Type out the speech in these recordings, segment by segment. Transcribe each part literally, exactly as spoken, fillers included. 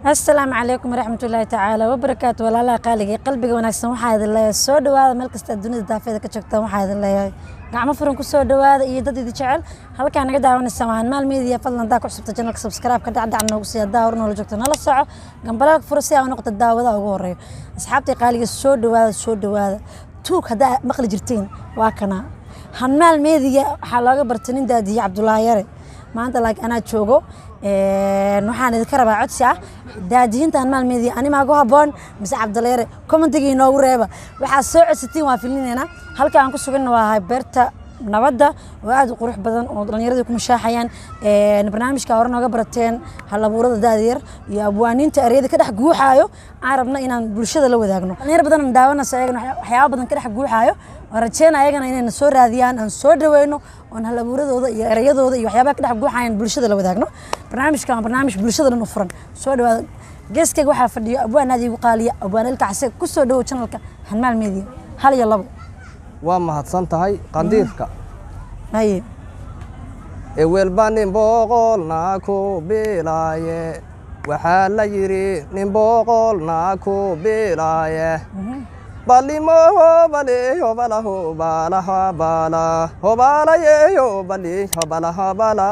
السلام عليكم ورحمة الله تعالى وبركاته ولا لا قالي قلبي وناكسن waxaa idin leeyahay soo dhawaada meel kasta dunida daafeeda ka joogtaan waxaa idin leeyahay gacmo furan ku soo dhawaada iyo dad idin jecel halkaan naga daawanaysa waan maal media fadlan daa ku xubta channelka subscribe ka dhac dhac noogu sii daa hor noola joogto nala soco gambalka furasi aan noqdo daawada ugu horeeyo asxaabtay qaaliga soo dhawaada soo dhawaada tuug hada maqli jirteen waa kana han maal media waxa looga bartanin daadiye Cabdullaahi Yare maanta laakiin ana joogo ee waxaan idin ka rabaa codsi ah daadiintan maal media ani ma go haboon mise Cabdullaahi Yare commentiga inoo reeba waxa soo codsatiin waa filinayna halka aan ku sugan waa beerta nabadda oo aad u qurux badan oo dhalinyaradu ku mashaaxayaan ee barnaamijka hore nooga barateen hal abuurada daadiyar iyo abwaaniinta ereyada ka dhex guuxaayo aan rabna inaan bulshada la wadaagno dhalinyar badan daawanaysa ayagana waxyaabo badan ka dhex guuxaayo oo rajeena ayagana inay soo raadiyaan aan soo dhaweeyno oo hal abuuradooda iyo ereyadooda iyo waxyaabaha ka dhex guuxayaan bulshada la wadaagno barnaamijka waa barnaamij bulshada la furan soo dhawaada geeskayga waxa fadhiyo abwaanaadi ugu qaaliya abwaanilka xasee ku soo dhawo channelka Hanmaal Media hal iyo labo waa mahadsan tahay qandiirka haye ee weelbaan boqolna ku bilaaye waxa la yiri nin boqolna ku bilaaye balimo bale hobala hobala hobala hobala yeyo bali hobala hobala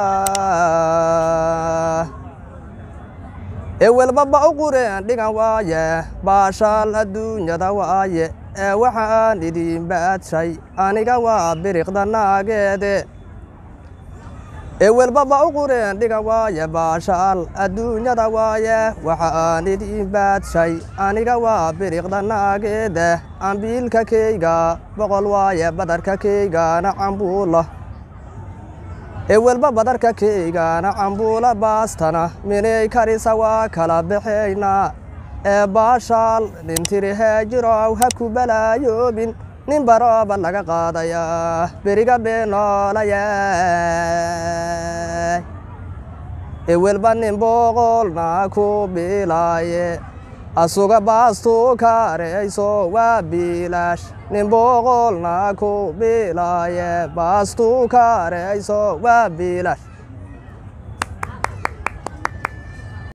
ee weelba ba u qureen dhigan waaye baashal adduunyada waaye ee waxaan idin baadshay aniga waa biriqda naageede ee weelba ba u qureen dhigan waaye baashal adduunyada waaye waxaan idin baadshay aniga waa biriqda naageede ambiilka keyga boqol waaye badarka keygana cambuula ee weelba badarka keygana cambuula baastana minay karisa waa kala bixaynaa ee baashal dhintiri heejirow ha ku balaayoobin nin barooba laga qaadayaa beriga beenoolaya ee weelba nin boqolna ku bilaaye asuga baastu kaareyso waa bilaash nin boqolna ku bilaaye baastu kaareyso waa bilaash